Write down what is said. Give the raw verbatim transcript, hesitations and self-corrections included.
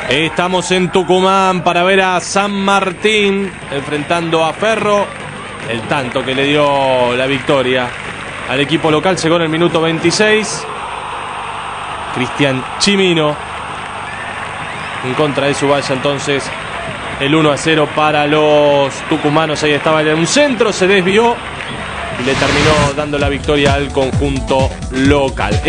Estamos en Tucumán para ver a San Martín enfrentando a Ferro. El tanto que le dio la victoria al equipo local llegó en el minuto veintiséis. Cristian Chimino en contra de Subaya, entonces el uno a cero para los tucumanos. Ahí estaba en un centro, se desvió y le terminó dando la victoria al conjunto local.